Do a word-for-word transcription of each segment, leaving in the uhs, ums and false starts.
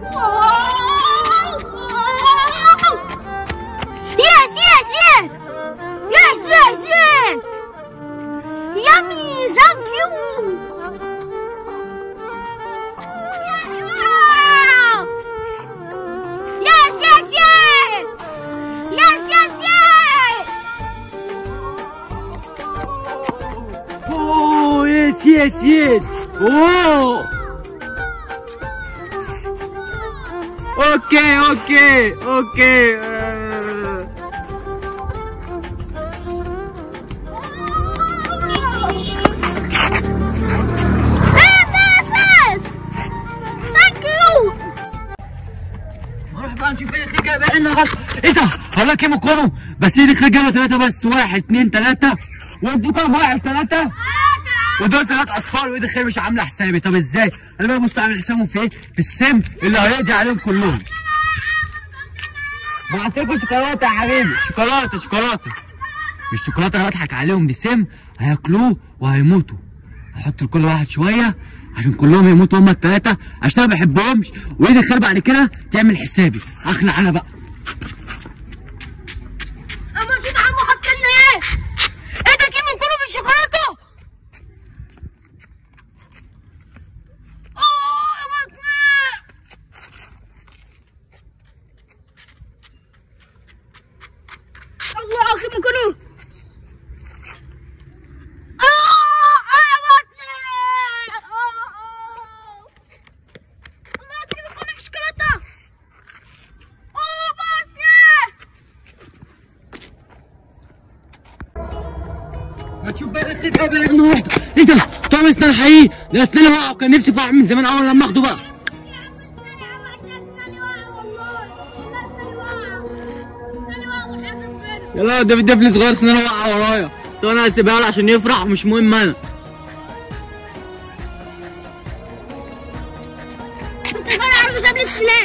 Yes, yes, yes! Yes, yes, yes! Yummy! Thank you! Yes, yes, yes! Yes, yes, yes! Oh, yes, yes, yes! Oh! Okay, okay, okay. Uh... Yes, yes, yes! Thank you! نروح بقى نشوف ايه الخير جايبه لنا غلط. ايه ده؟ هقول كام كانوا؟ بس ايه الخير جايبه ثلاثة بس، واحد اتنين تلاتة، وانتوا كام واحد ثلاثة؟ ودول ثلاث اطفال، وايه الخير مش عامله حسابي. طب ازاي؟ انا بقى بص عامل حسابهم في ايه؟ في السم اللي هيقضي عليهم كلهم. بعت لكم شوكولاته يا حبيبي، شوكولاته شوكولاته. مش شوكولاته انا بضحك عليهم، دي سم هياكلوه وهيموتوا. هحط لكل واحد شويه عشان كلهم يموتوا هما الثلاثه، عشان انا ما بحبهمش، وايه الخير بعد كده تعمل حسابي. اخلع انا بقى. اما شوف عمو حط لنا ايه؟ ايه ده؟ كيمو كله بالشوكولاته؟ اوه يا بطني! الله كيمو كله! هتشوف بقى الخير جايبه لك النهارده. ايه ده؟ طعم اسنان حقيقي، ده اسناني وقعوا، كان نفسي في من زمان اول لما اخده بقى. يلا ده طفل صغير اسنانه وقع ورايا، طب انا هسيبها له عشان يفرح ومش مهم انا. كنت فاهم عارف ساب لي السنان.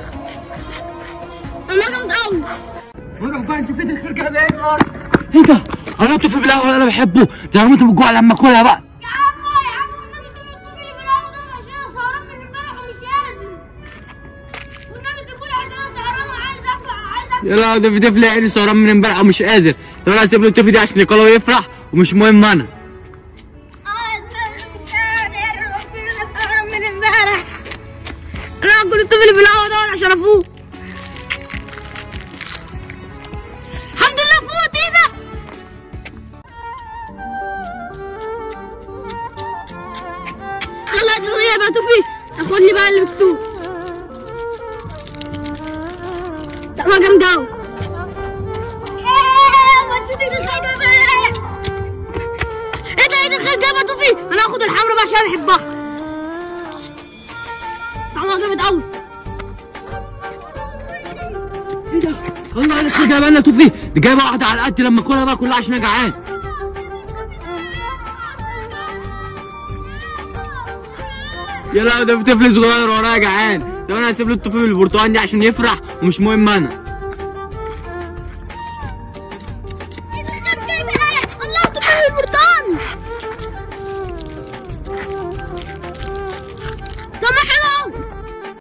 انا جامد قوي. نروح بقى نشوف ايه الخير جايبه ايه النهارده. ايه ده؟ انا الطفل بالاول انا بحبه، ده هموت من الجوع لما اكلها بقى. يا عمو يا عمو والنبي سيبوا الطفل اللي بالاول ده عشان انا سهران من امبارح ومش قادر. والنبي سيبولي عشان انا سهران وعايز اكل عايز اكل. يلا ده في طفل عيني سهران من امبارح ومش قادر، طب انا هسيب له الطفل دي عشان ياكله ويفرح ومش مهم انا. اه مش قادر انا سهران من امبارح. انا هاكل الطفل اللي بالاول ده عشان افوق. الحمد لله فوت. ايه ده؟ يلا دلوقتي يا بطوفي اخد لي بقى اللي مكتوب. طعمها جامد قوي. ايه ما تشوفي ايد الخير جايبه ايه؟ ايه ده ايد الخير جايبه بطوفي؟ انا هاخد الحمرا بقى عشان بحبها. طعمها جامد قوي. ايه ده؟ الله على الخير جايبه لنا توفي، دي جايبه واحده على قد لما اكلها بقى كلها عشان انا جعان. يلا ده في طفل صغير ورايا جعان، طب انا هسيب له الطفل البرتقال دي عشان يفرح ومش مهم انا.